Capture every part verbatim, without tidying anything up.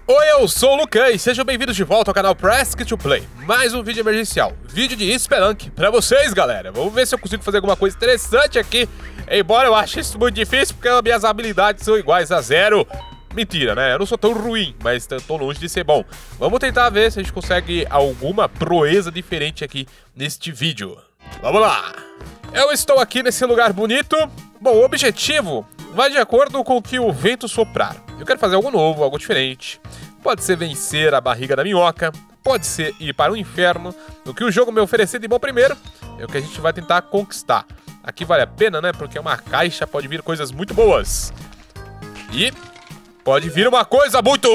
Oi, eu sou o Lucan e sejam bem-vindos de volta ao canal Press to Play. Mais um vídeo emergencial, vídeo de Spelunk pra vocês, galera. Vamos ver se eu consigo fazer alguma coisa interessante aqui. Embora eu ache isso muito difícil, porque as minhas habilidades são iguais a zero. Mentira, né? Eu não sou tão ruim, mas tô longe de ser bom. Vamos tentar ver se a gente consegue alguma proeza diferente aqui neste vídeo. Vamos lá! Eu estou aqui nesse lugar bonito. Bom, o objetivo vai de acordo com o que o vento soprar. Eu quero fazer algo novo, algo diferente. Pode ser vencer a barriga da minhoca, pode ser ir para o inferno. O que o jogo me oferecer de bom primeiro é o que a gente vai tentar conquistar. Aqui vale a pena, né? Porque é uma caixa, pode vir coisas muito boas. E pode vir uma coisa muito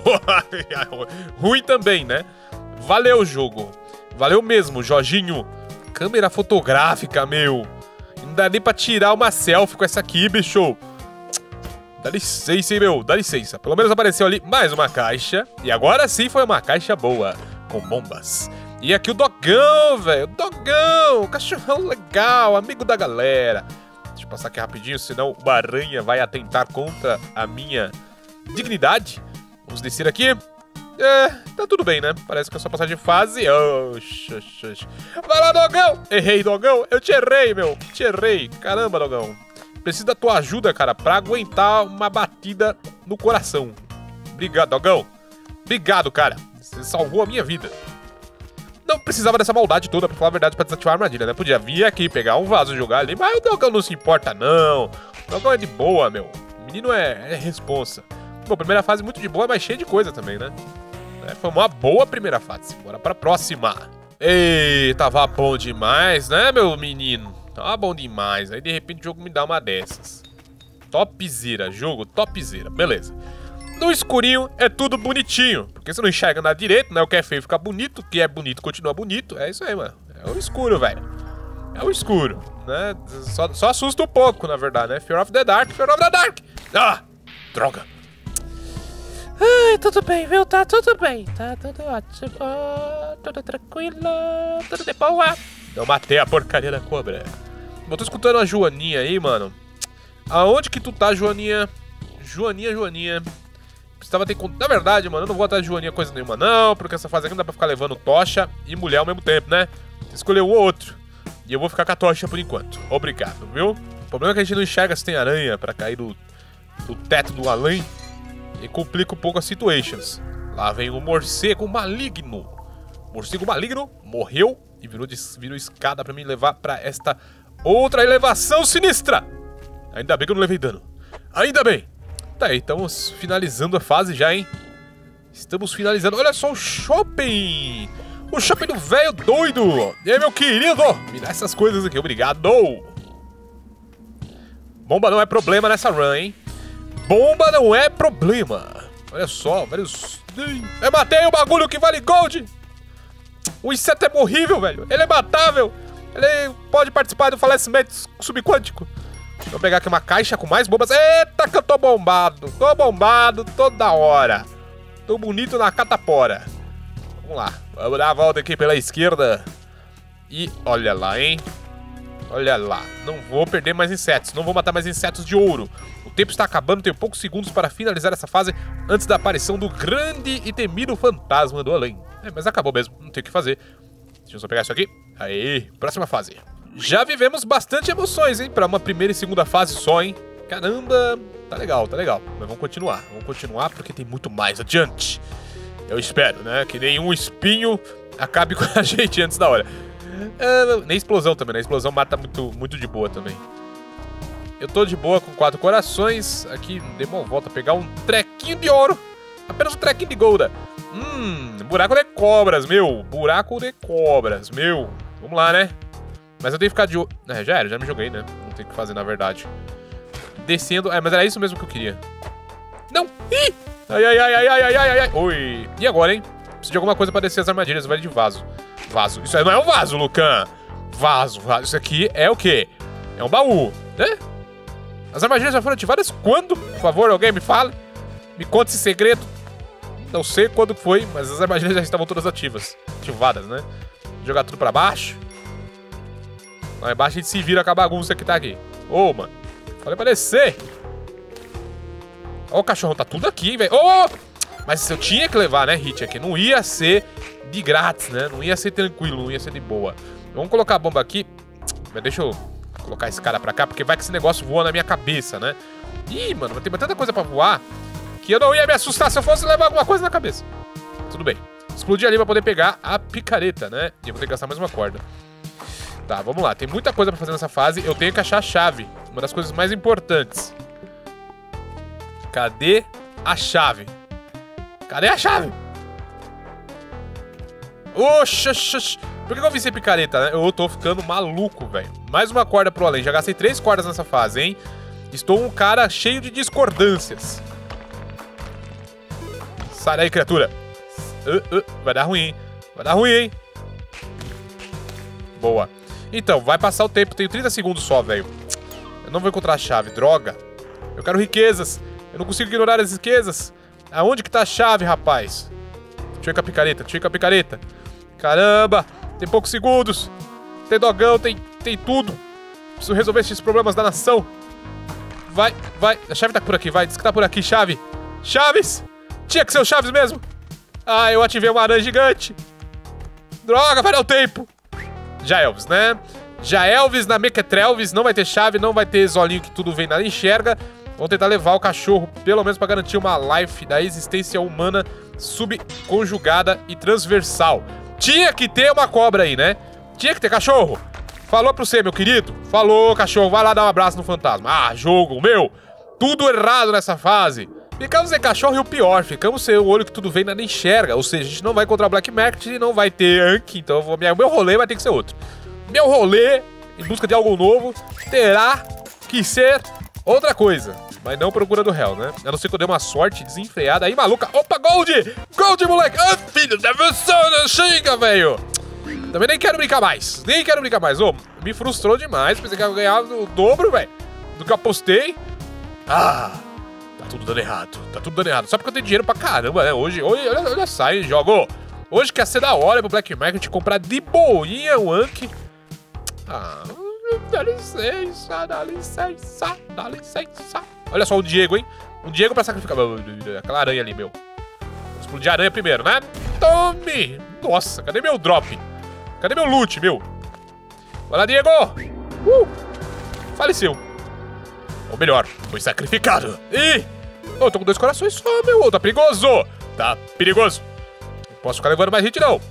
ruim também, né? Valeu, jogo. Valeu mesmo, Jorginho. Câmera fotográfica, meu. Não dá nem pra tirar uma selfie com essa aqui, bicho. Dá licença, hein, meu. Dá licença. Pelo menos apareceu ali mais uma caixa. E agora sim foi uma caixa boa. Com bombas. E aqui o Dogão, velho. Dogão. Cachorrão legal. Amigo da galera. Deixa eu passar aqui rapidinho, senão o aranha vai atentar contra a minha dignidade. Vamos descer aqui. É, tá tudo bem, né? Parece que é só passar de fase. Oxi, oxi, oxi. Vai lá, Dogão! Errei, Dogão! Eu te errei, meu! Te errei! Caramba, Dogão! Preciso da tua ajuda, cara, pra aguentar uma batida no coração. Obrigado, Dogão! Obrigado, cara! Você salvou a minha vida. Não precisava dessa maldade toda, pra falar a verdade, pra desativar a armadilha, né? Podia vir aqui, pegar um vaso e jogar ali, mas o Dogão não se importa, não. O Dogão é de boa, meu. O menino é, é responsa. Bom, primeira fase muito de boa, mas cheia de coisa também, né? Foi uma boa primeira fase. Bora pra próxima. Ei, tava bom demais, né, meu menino? Tava bom demais. Aí, de repente, o jogo me dá uma dessas. Topzera, jogo topzera. Beleza. No escurinho é tudo bonitinho. Porque você não enxerga nada direito, né? O que é feio fica bonito. O que é bonito continua bonito. É isso aí, mano. É o escuro, velho. É o escuro, né? Só, só assusta um pouco, na verdade, né? Fear of the Dark, Fear of the Dark. Ah, droga. Ai, tudo bem, viu? Tá tudo bem. Tá tudo ótimo. Tudo tranquilo. Tudo de boa. Eu matei a porcaria da cobra. Eu tô escutando a Joaninha aí, mano. Aonde que tu tá, Joaninha? Joaninha, Joaninha. Precisava ter... Na verdade, mano, eu não vou atrás de Joaninha coisa nenhuma, não. Porque essa fase aqui não dá pra ficar levando tocha e mulher ao mesmo tempo, né? Escolheu um ou outro. E eu vou ficar com a tocha por enquanto. Obrigado, viu? O problema é que a gente não enxerga se tem aranha pra cair do, do teto do além. E complica um pouco as situations. Lá vem o morcego maligno. Morcego maligno morreu e virou, de, virou escada pra me levar pra esta outra elevação sinistra. Ainda bem que eu não levei dano. Ainda bem. Tá aí, estamos finalizando a fase já, hein? Estamos finalizando. Olha só o shopping. O shopping do velho doido. E aí, meu querido? Me dá essas coisas aqui, obrigado. Bomba não é problema nessa run, hein? Bomba não é problema. Olha só, velho. Eu matei o bagulho que vale gold. O inseto é horrível, velho. Ele é matável. Ele pode participar do falecimento subquântico. Vou pegar aqui uma caixa com mais bombas. Eita, que eu tô bombado. Tô bombado toda hora. Tô bonito na catapora. Vamos lá. Vamos dar a volta aqui pela esquerda. E olha lá, hein. Olha lá. Não vou perder mais insetos. Não vou matar mais insetos de ouro. O tempo está acabando, tenho poucos segundos para finalizar essa fase antes da aparição do grande e temido fantasma do além. É, mas acabou mesmo, não tem o que fazer. Deixa eu só pegar isso aqui. Aí, próxima fase. Já vivemos bastante emoções, hein? Para uma primeira e segunda fase só, hein? Caramba, tá legal, tá legal. Mas vamos continuar, vamos continuar porque tem muito mais adiante. Eu espero, né? Que nenhum espinho acabe com a gente antes da hora. É, nem explosão também, né? A explosão mata muito, muito de boa também. Eu tô de boa com quatro corações. Aqui, dei uma volta, pegar um trequinho de ouro. Apenas um trequinho de golda. Hum, buraco de cobras, meu. Buraco de cobras, meu. Vamos lá, né? Mas eu tenho que ficar de olho. É, já era, já me joguei, né? Não tem o que fazer, na verdade. Descendo. É, mas era isso mesmo que eu queria. Não! Ih! Ai, ai, ai, ai, ai, ai, ai, ai. Oi. E agora, hein? Preciso de alguma coisa pra descer as armadilhas. Vai de vaso. Vaso. Isso aí não é um vaso, Lucan. Vaso, vaso. Isso aqui é o quê? É um baú, né? As armadilhas já foram ativadas quando? Por favor, alguém me fale. Me conte esse segredo. Não sei quando foi, mas as armadilhas já estavam todas ativas. Ativadas, né? Jogar tudo pra baixo. Lá embaixo a gente se vira com a bagunça que tá aqui. Ô, oh, mano. Falei pra descer. Ó, o cachorro tá tudo aqui, velho. Ô! Oh! Mas eu tinha que levar, né, hit aqui. Não ia ser de grátis, né? Não ia ser tranquilo, não ia ser de boa. Vamos colocar a bomba aqui. Mas deixa eu colocar esse cara pra cá, porque vai que esse negócio voa na minha cabeça, né? Ih, mano, vai ter tanta coisa pra voar que eu não ia me assustar se eu fosse levar alguma coisa na cabeça. Tudo bem. Explodir ali pra poder pegar a picareta, né? E eu vou ter que gastar mais uma corda. Tá, vamos lá. Tem muita coisa pra fazer nessa fase. Eu tenho que achar a chave. Uma das coisas mais importantes. Cadê a chave? Cadê a chave? Oxa, oxa. Por que eu vi sem picareta, né? Eu tô ficando maluco, velho. Mais uma corda pro além. Já gastei três cordas nessa fase, hein? Estou um cara cheio de discordâncias. Sai daí, criatura. Uh, uh, vai dar ruim, hein? Vai dar ruim, hein? Boa. Então, vai passar o tempo. Tenho trinta segundos só, velho. Eu não vou encontrar a chave. Droga. Eu quero riquezas. Eu não consigo ignorar as riquezas. Aonde que tá a chave, rapaz? Deixa eu ir com a picareta. Deixa eu ir com a picareta. Caramba. Tem poucos segundos. Tem dogão, tem, tem tudo. Preciso resolver esses problemas da nação. Vai, vai. A chave tá por aqui, vai. Diz que tá por aqui, chave. Chaves! Tinha que ser o Chaves mesmo. Ah, eu ativei uma aranha gigante. Droga, vai dar o tempo. Já Elvis, né? Já Elvis na Mequetrelvis. Não vai ter chave, não vai ter Zolinho que tudo vem nada enxerga. Vamos tentar levar o cachorro, pelo menos pra garantir uma life da existência humana subconjugada e transversal. Tinha que ter uma cobra aí, né? Tinha que ter cachorro. Falou pra você, meu querido? Falou, cachorro. Vai lá dar um abraço no fantasma. Ah, jogo, meu. Tudo errado nessa fase. Ficamos sem cachorro e o pior, ficamos sem o olho que tudo vem e nada enxerga. Ou seja, a gente não vai encontrar Black Market e não vai ter Anki. Então eu vou, minha, meu rolê vai ter que ser outro. Meu rolê, em busca de algo novo, terá que ser outra coisa. Mas não procurando Hell, né? A não ser que eu dei uma sorte desenfreada aí, maluca. Opa, Gold! Gold, moleque! Ah, filho da versão, chega, velho! Também nem quero brincar mais. Nem quero brincar mais. Ô, me frustrou demais. Pensei que ia ganhar o dobro, velho, do que eu apostei. Ah... Tá tudo dando errado, tá tudo dando errado. Só porque eu tenho dinheiro pra caramba, né? Hoje, hoje olha, olha só, hein, jogo. Hoje quer ser da hora pro Black Market comprar de boinha o Anki. Ah, dá licença, dá licença, dá licença. Olha só o Diego, hein? Um Diego pra sacrificar. Aquela aranha ali, meu. Vou explodir a aranha primeiro, né? Tome! Nossa, cadê meu drop? Cadê meu loot, meu? Vai lá, Diego! Uh! Faleceu. Ou melhor, foi sacrificado. Ih! Oh, eu tô com dois corações só, meu. Tá perigoso. Tá perigoso. Não posso ficar levando mais hit, não.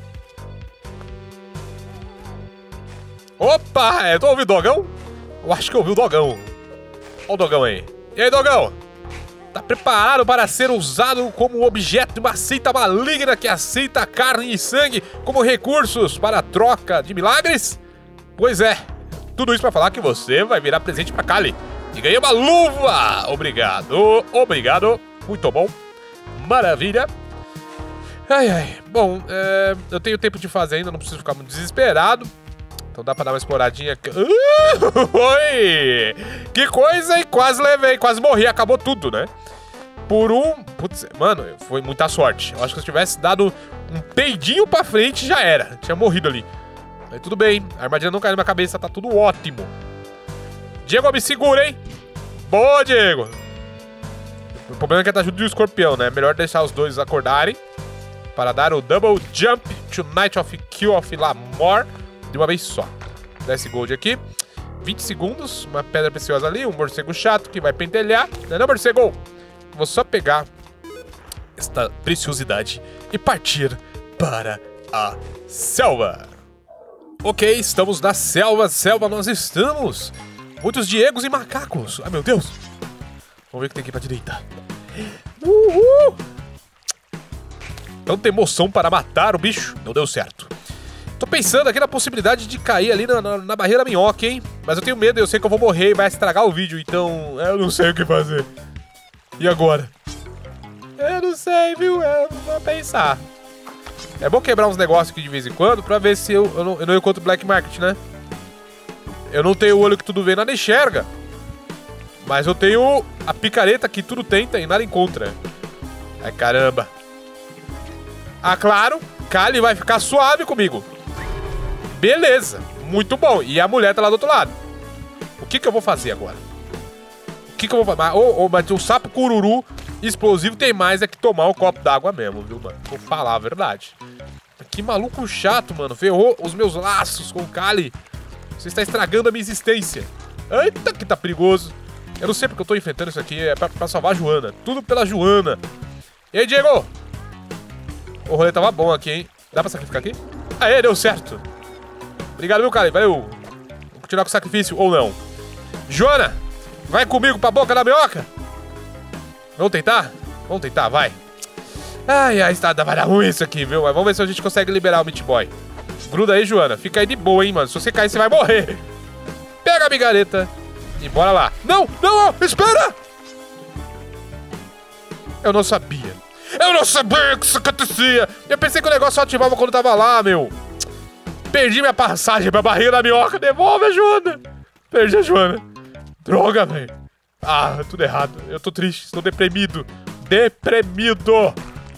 Opa! Eu tô ouvindo o dogão? Eu acho que eu ouvi o dogão. Olha o dogão aí. E aí, dogão? Tá preparado para ser usado como objeto de uma seita maligna que aceita carne e sangue como recursos para a troca de milagres? Pois é. Tudo isso pra falar que você vai virar presente pra Kali. E ganhei uma luva! Obrigado, obrigado. Muito bom. Maravilha. Ai, ai. Bom, é, eu tenho tempo de fazer ainda, não preciso ficar muito desesperado. Então dá pra dar uma exploradinha aqui. Uh, oi! Que coisa, hein? Quase levei, quase morri, acabou tudo, né? Por um... Putz, mano, foi muita sorte. Eu acho que se eu tivesse dado um peidinho pra frente, já era. Tinha morrido ali. Mas tudo bem, a armadilha não caiu na minha cabeça, tá tudo ótimo. Diego, me segura, hein? Boa, Diego. O problema é que tá junto do escorpião, né? Melhor deixar os dois acordarem para dar o double jump to Night of Kill of Lamor de uma vez só. dez gold aqui. vinte segundos. Uma pedra preciosa ali. Um morcego chato que vai pentelhar. Não é não, morcego? Vou só pegar esta preciosidade e partir para a selva. Ok, estamos na selva. Selva nós estamos. Muitos Diegos e macacos. Ai, meu Deus. Vamos ver o que tem aqui pra direita. Uhul. Tanta emoção para matar o bicho. Não deu certo. Tô pensando aqui na possibilidade de cair ali na, na, na barreira minhoca, hein? Mas eu tenho medo, eu sei que eu vou morrer e vai estragar o vídeo. Então, eu não sei o que fazer. E agora? Eu não sei, viu? Eu vou pensar. É bom quebrar uns negócios aqui de vez em quando pra ver se eu, eu, não, eu não encontro Black Market, né? Eu não tenho o olho que tudo vê, nada enxerga. Mas eu tenho a picareta que tudo tenta e nada encontra. Ai, caramba. Ah, claro. Kali vai ficar suave comigo. Beleza. Muito bom. E a mulher tá lá do outro lado. O que que eu vou fazer agora? O que que eu vou fazer? Oh, oh, mas o sapo cururu explosivo tem mais é que tomar um copo d'água mesmo, viu, mano? Vou falar a verdade. Que maluco chato, mano. Ferrou os meus laços com o Kali. Você está estragando a minha existência. Eita, que tá perigoso. Eu não sei porque eu tô enfrentando isso aqui. É pra, pra salvar a Joana. Tudo pela Joana. E aí, Diego? O rolê tava bom aqui, hein? Dá pra sacrificar aqui? Aê, deu certo. Obrigado, meu Kali. Valeu. Vou continuar com o sacrifício ou não. Joana, vai comigo pra boca da minhoca. Vamos tentar? Vamos tentar, vai. Ai, ai, está, vai dar ruim isso aqui, viu? Mas vamos ver se a gente consegue liberar o Meat Boy. Gruda aí, Joana. Fica aí de boa, hein, mano. Se você cair, você vai morrer. Pega a migareta e bora lá. Não, não, espera! Eu não sabia. Eu não sabia que isso acontecia. Eu pensei que o negócio só ativava quando tava lá, meu. Perdi minha passagem pra barriga da minhoca. Devolve a Joana. Perdi a Joana. Droga, velho. Ah, tudo errado. Eu tô triste, estou deprimido. Deprimido.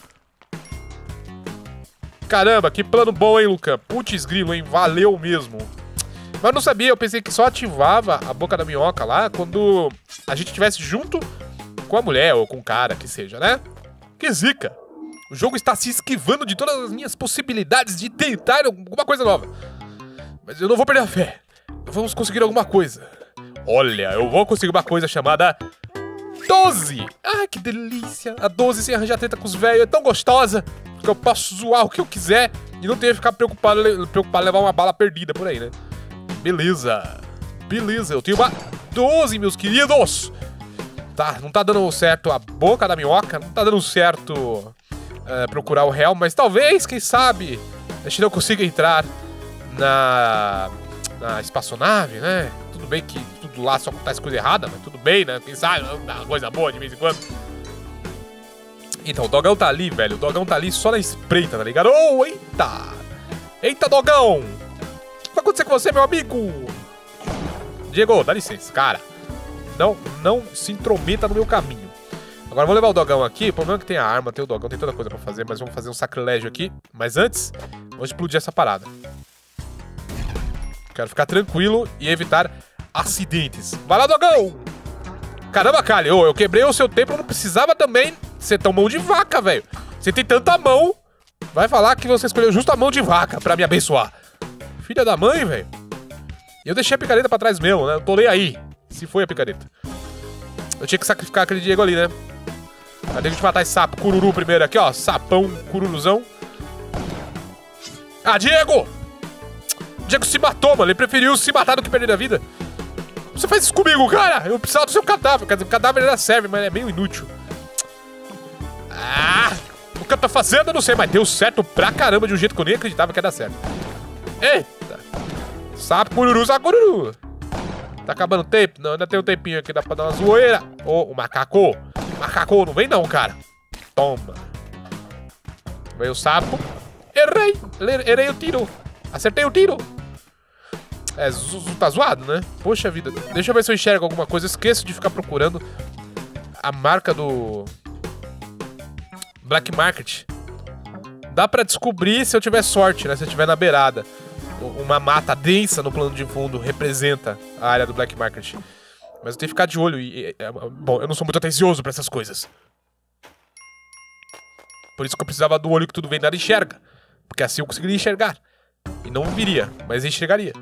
Caramba, que plano bom, hein, Luca? Putz grilo, hein? Valeu mesmo. Mas não sabia, eu pensei que só ativava a boca da minhoca lá quando a gente estivesse junto com a mulher ou com o cara, que seja, né? Que zica. O jogo está se esquivando de todas as minhas possibilidades de tentar alguma coisa nova. Mas eu não vou perder a fé. Vamos conseguir alguma coisa. Olha, eu vou conseguir uma coisa chamada doze. Ai, que delícia. A doze sem arranjar treta com os velhos é tão gostosa que eu posso zoar o que eu quiser e não ter que ficar preocupado, preocupado em levar uma bala perdida por aí, né? Beleza. Beleza, eu tenho uma doze, meus queridos. Tá, não tá dando certo a boca da minhoca, não tá dando certo uh, procurar o réu, mas talvez, quem sabe, a gente não consiga entrar na, na espaçonave, né? Tudo bem que tudo lá só acontece coisa errada, mas tudo bem, né? Quem sabe, uma coisa boa de vez em quando. Então, o Dogão tá ali, velho. O Dogão tá ali só na espreita, tá ligado? Oh, eita! Eita, Dogão! O que vai acontecer com você, meu amigo? Diego, dá licença, cara. Não, não se intrometa no meu caminho. Agora, vou levar o Dogão aqui. O problema é que tem a arma, tem o Dogão, tem toda coisa pra fazer. Mas vamos fazer um sacrilégio aqui. Mas antes, vamos explodir essa parada. Quero ficar tranquilo e evitar acidentes. Vai lá, Dogão! Caramba, Kali, oh, eu quebrei o seu tempo, eu não precisava também ser tão mão de vaca, velho. Você tem tanta mão, vai falar que você escolheu justo a mão de vaca pra me abençoar. Filha da mãe, velho. Eu deixei a picareta pra trás mesmo, né? Eu tô nem aí. Se foi a picareta. Eu tinha que sacrificar aquele Diego ali, né? Vai ter que matar esse sapo cururu primeiro aqui, ó. Sapão, cururuzão. Ah, Diego! O Diego se matou, mano. Ele preferiu se matar do que perder a vida. Você faz isso comigo, cara! Eu precisava do seu cadáver. Quer dizer, o cadáver ainda serve, mas é meio inútil. Ah! O que eu tô fazendo, eu não sei, mas deu certo pra caramba de um jeito que eu nem acreditava que ia dar certo. Eita! Sapo, cururu, sapo, cururu. Tá acabando o tempo? Não, ainda tem um tempinho aqui, dá pra dar uma zoeira. Ô, oh, o macaco. Macaco, não vem não, cara. Toma. Veio o sapo. Errei. Errei o tiro. Acertei o tiro. É, Zuzu tá zoado, né? Poxa vida. Deixa eu ver se eu enxergo alguma coisa. Eu esqueço de ficar procurando a marca do Black Market. Dá pra descobrir se eu tiver sorte, né? Se eu tiver na beirada. Uma mata densa no plano de fundo representa a área do Black Market. Mas eu tenho que ficar de olho e... e é, bom, eu não sou muito atencioso pra essas coisas. Por isso que eu precisava do olho que tudo vem nada enxerga. Porque assim eu conseguiria enxergar. E não viria, mas enxergaria.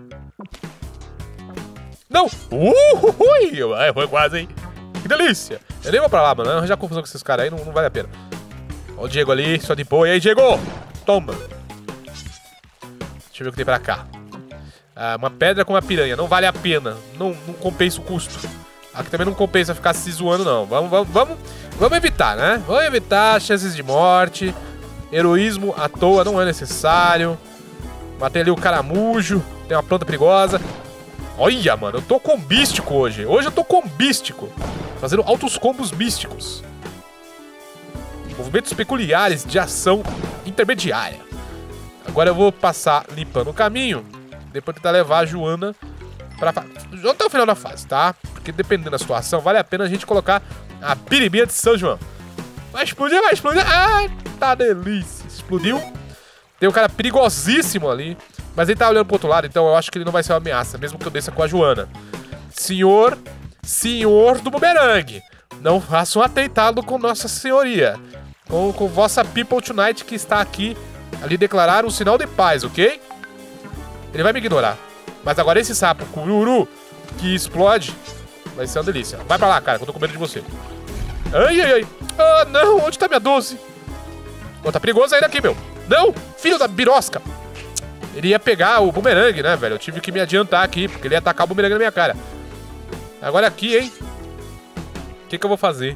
Não! Uhuhui! Ai, foi quase, hein? Que delícia! Eu nem vou pra lá, mano. Arranjar confusão com esses caras aí não, não vale a pena. Ó o Diego ali, só de boa. E aí, Diego? Toma! Deixa eu ver o que tem pra cá. Ah, uma pedra com uma piranha. Não vale a pena. Não, não compensa o custo. Aqui também não compensa ficar se zoando, não. Vamos, vamos, vamos, vamos evitar, né? Vamos evitar chances de morte. Heroísmo à toa não é necessário. Matei ali o caramujo. Tem uma planta perigosa. Olha, mano, eu tô combístico hoje. Hoje eu tô combístico. Fazendo altos combos místicos. Movimentos peculiares de ação intermediária. Agora eu vou passar limpando o caminho. Depois tentar levar a Joana pra fase. Até o final da fase, tá? Porque dependendo da situação, vale a pena a gente colocar a piribinha de São João. Vai explodir, vai explodir. Ai, tá delícia. Explodiu. Tem um cara perigosíssimo ali. Mas ele tá olhando pro outro lado, então eu acho que ele não vai ser uma ameaça, mesmo que eu desça com a Joana. Senhor senhor do bumerangue. Não faça um atentado com Nossa Senhoria. Com, com vossa People Tonight que está aqui a lhe declarar um sinal de paz, ok? Ele vai me ignorar. Mas agora esse sapo, cururu, que explode, vai ser uma delícia. Vai pra lá, cara, que eu tô com medo de você. Ai, ai, ai. Ah, não, onde tá minha doze? Pô, tá perigoso ainda aqui, meu. Não, filho da birosca. Ele ia pegar o bumerangue, né, velho? Eu tive que me adiantar aqui, porque ele ia atacar o bumerangue na minha cara. Agora aqui, hein? O que que eu vou fazer?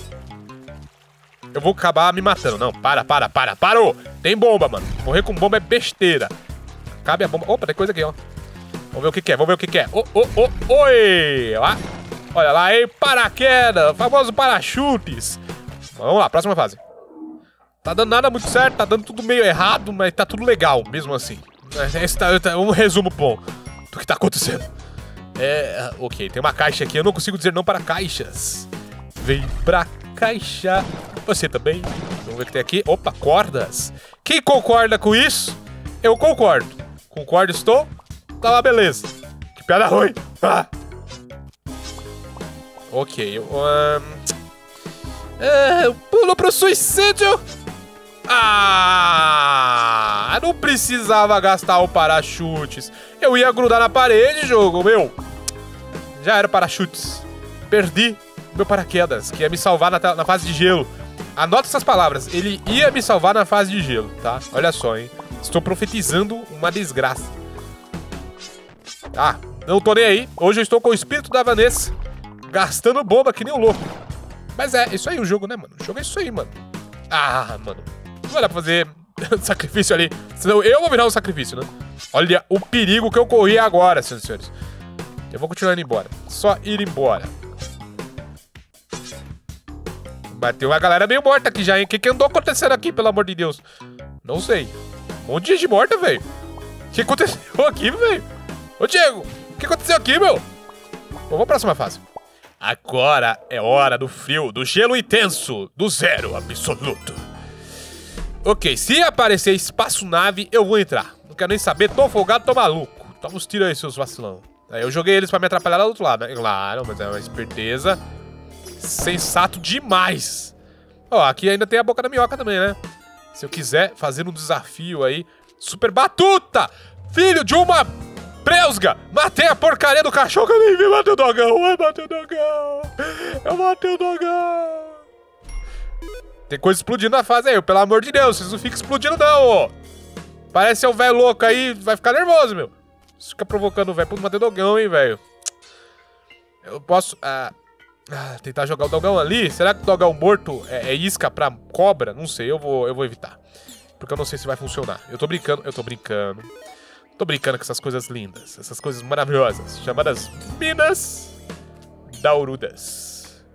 Eu vou acabar me matando. Não, para, para, para, parou! Tem bomba, mano. Morrer com bomba é besteira. Cabe a bomba. Opa, tem coisa aqui, ó. Vamos ver o que que é, vamos ver o que que é. Oh, oh, oh, oi! Lá. Olha lá, hein? Paraquedas, famoso parachutes. Vamos lá, próxima fase. Tá dando nada muito certo, tá dando tudo meio errado, mas tá tudo legal, mesmo assim. Esse tá, tá um resumo bom do que tá acontecendo. É, ok, tem uma caixa aqui, eu não consigo dizer não para caixas. Vem pra caixa. Você também. Vamos ver o que tem aqui. Opa, cordas. Quem concorda com isso? Eu concordo. Concordo, estou? Tá lá, beleza. Que piada ruim. Ah. Ok, um... é, pulo pro suicídio. Ah, não precisava gastar o parachutes. Eu ia grudar na parede, jogo, meu. Já era parachutes. Perdi meu paraquedas, que ia me salvar na, na fase de gelo. Anota essas palavras. Ele ia me salvar na fase de gelo, tá? Olha só, hein. Estou profetizando uma desgraça. Ah, não tô nem aí. Hoje eu estou com o espírito da Vanessa, gastando bomba que nem um louco. Mas é, isso aí o jogo, né, mano? O jogo é isso aí, mano. Ah, mano. Não vai dar pra fazer sacrifício ali. Senão eu vou virar um sacrifício, né? Olha o perigo que eu corri agora, senhoras e senhores. Eu vou continuar indo embora. Só ir embora. Bateu uma galera meio morta aqui já, hein? O que que andou acontecendo aqui, pelo amor de Deus? Não sei. Um monte de gente morta, velho. O que aconteceu aqui, velho? Ô, Diego, o que aconteceu aqui, meu? Bom, vamos pra próxima fase. Agora é hora do frio, do gelo intenso, do zero absoluto. Ok, se aparecer espaçonave, eu vou entrar. Não quero nem saber, tô folgado, tô maluco. Toma uns tiros aí, seus vacilão. Aí eu joguei eles pra me atrapalhar lá do outro lado, né? Claro, mas é uma esperteza. Sensato demais. Ó, aqui ainda tem a boca da minhoca também, né? Se eu quiser fazer um desafio aí. Super batuta! Filho de uma presga! Matei a porcaria do cachorro que eu nem vi. Matei o dogão! Ai, matei o dogão! Eu matei o dogão! Tem coisa explodindo na fase aí, pelo amor de Deus. Vocês não ficam explodindo não, ó. Parece ser um velho louco aí. Vai ficar nervoso, meu. Você fica provocando o velho pra não matar o dogão, hein, velho. Eu posso... Ah... Ah, tentar jogar o dogão ali? Será que o dogão morto é, é isca pra cobra? Não sei, eu vou, eu vou evitar. Porque eu não sei se vai funcionar. Eu tô brincando, eu tô brincando. Tô brincando com essas coisas lindas. Essas coisas maravilhosas. Chamadas Minas Daurudas.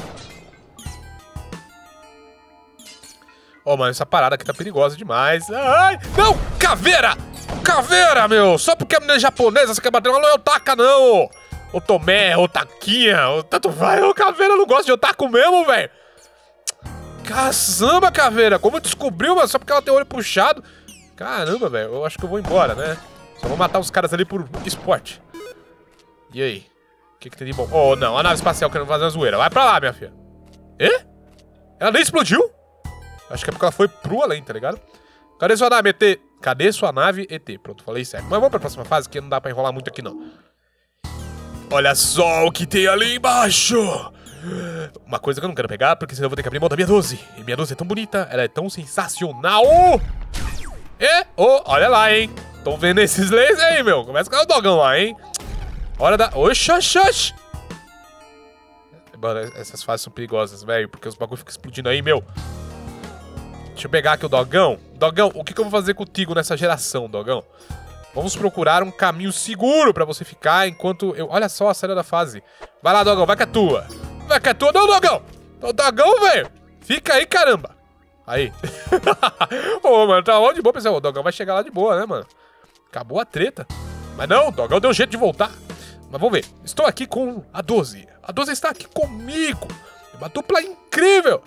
Oh, mano, essa parada aqui tá perigosa demais. Ai, não! Caveira! Caveira, meu! Só porque a menina é japonesa, você quer bater ela, não é otaka, não! Ô Tomé, ô Taquinha, ô tanto vai, ô Caveira, não gosta de otaku mesmo, velho. Caramba, Caveira, como descobriu, mano, só porque ela tem o olho puxado. Caramba, velho, eu acho que eu vou embora, né? Só vou matar os caras ali por esporte. E aí? O que que tem de bom? Oh, não, a nave espacial querendo fazer uma zoeira. Vai pra lá, minha filha. Ê? Ela nem explodiu? Acho que é porque ela foi pro além, tá ligado? Cadê sua nave, E T? Cadê sua nave, E T? Pronto, falei certo. Mas vamos pra próxima fase, que não dá pra enrolar muito aqui, não. Olha só o que tem ali embaixo. Uma coisa que eu não quero pegar, porque senão eu vou ter que abrir mão da minha doze. E minha doze é tão bonita, ela é tão sensacional. E, oh, olha lá, hein. Tão vendo esses lasers aí, meu. Começa com o dogão lá, hein. Hora da... Oxi, oxi, oxi. Mano, essas fases são perigosas, velho, porque os bagulhos ficam explodindo aí, meu. Deixa eu pegar aqui o dogão. Dogão, o que que eu vou fazer contigo nessa geração, dogão? Vamos procurar um caminho seguro pra você ficar enquanto eu... Olha só a saída da fase. Vai lá, dogão, vai que é tua. Vai que é tua. Não, dogão. O dogão, velho. Fica aí, caramba. Aí. Ô, mano, tá onde de boa, pessoal. O dogão vai chegar lá de boa, né, mano? Acabou a treta. Mas não, o dogão deu um jeito de voltar. Mas vamos ver. Estou aqui com a doze. A doze está aqui comigo. É uma dupla incrível.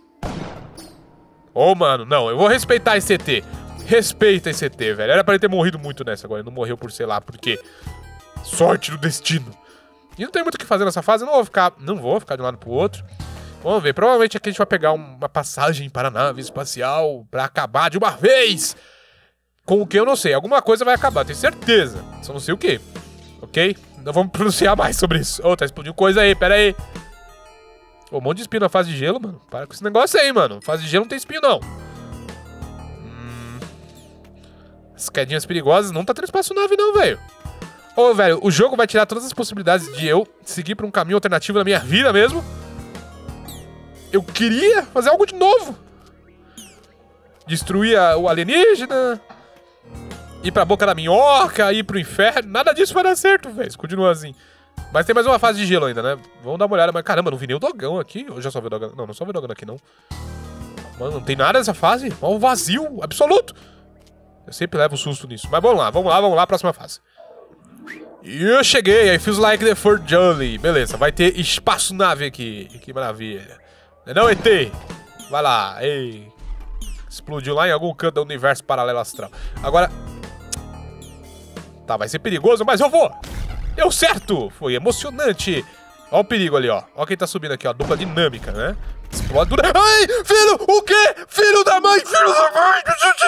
Ô, mano, não. Eu vou respeitar esse E T. Respeita esse E T, velho. Era pra ele ter morrido muito nessa agora. Ele não morreu por, sei lá, porque... Sorte do destino. E não tem muito o que fazer nessa fase, eu não vou ficar, não vou ficar de um lado pro outro. Vamos ver, provavelmente aqui a gente vai pegar uma passagem para a nave espacial pra acabar de uma vez. Com o que eu não sei, alguma coisa vai acabar, tenho certeza. Só não sei o que, ok? Não vamos pronunciar mais sobre isso. Ô, oh, tá explodindo coisa aí, pera aí. Oh, um monte de espinho na fase de gelo, mano. Para com esse negócio aí, mano. Fase de gelo não tem espinho, não. Hum... As quedinhas perigosas não tá tendo espaço nave, não, velho. Ô, oh, velho, o jogo vai tirar todas as possibilidades de eu seguir pra um caminho alternativo na minha vida mesmo. Eu queria fazer algo de novo. Destruir a, o alienígena. Ir pra boca da minhoca, ir pro inferno. Nada disso vai dar certo, velho. Continua assim. Mas tem mais uma fase de gelo ainda, né? Vamos dar uma olhada. Mas caramba, não vi nem o dogão aqui. Eu já só vi o dogão. Não, não só vi o dogão aqui, não. Mano, não tem nada nessa fase. É um vazio absoluto. Eu sempre levo um susto nisso. Mas vamos lá, vamos lá, vamos lá. Próxima fase. E eu cheguei. I feels like the fourth journey. Beleza, vai ter espaço-nave aqui. Que maravilha. Não, E T? Vai lá. Ei. Explodiu lá em algum canto do universo paralelo astral. Agora... Tá, vai ser perigoso, mas eu vou. Deu certo. Foi emocionante. Ó o perigo ali, ó. Ó quem tá subindo aqui, ó. Dupla dinâmica, né? Explode do... Ai, filho, o quê? Filho da mãe, filho da mãe.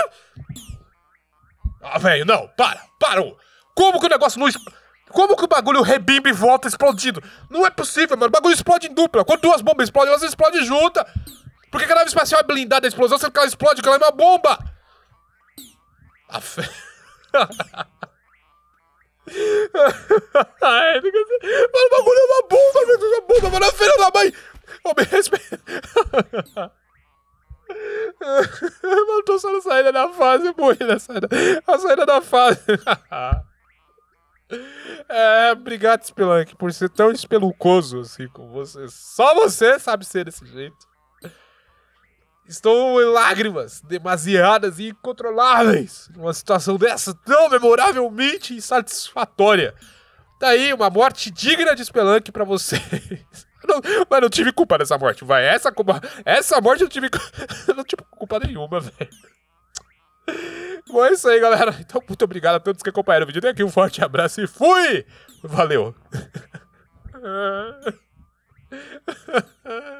Ah, velho, não. Para, parou. Como que o negócio não... Como que o bagulho rebimba e volta explodindo? Não é possível, mano. O bagulho explode em dupla. Quando duas bombas explodem, elas explodem juntas. Por que a nave espacial é blindada da explosão, sendo que ela explode, porque ela é uma bomba? A fé... Ai, mano, o bagulho é uma bomba, meu Deus, uma bomba, mano, é filho da mãe! Oh, me respeita. Mano, tô só na saída da fase, eu morri na saída, a saída da fase. É, obrigado, Spelunk, por ser tão espelucoso assim como você. Só você sabe ser desse jeito. Estou em lágrimas demasiadas e incontroláveis numa situação dessa tão memoravelmente insatisfatória. Daí, uma morte digna de Spelunk pra vocês. Não, mas não tive culpa dessa morte, vai. Essa, essa morte eu não tive, eu não tive culpa nenhuma, velho. Bom, é isso aí, galera. Então, muito obrigado a todos que acompanharam o vídeo. Dei aqui um forte abraço e fui! Valeu!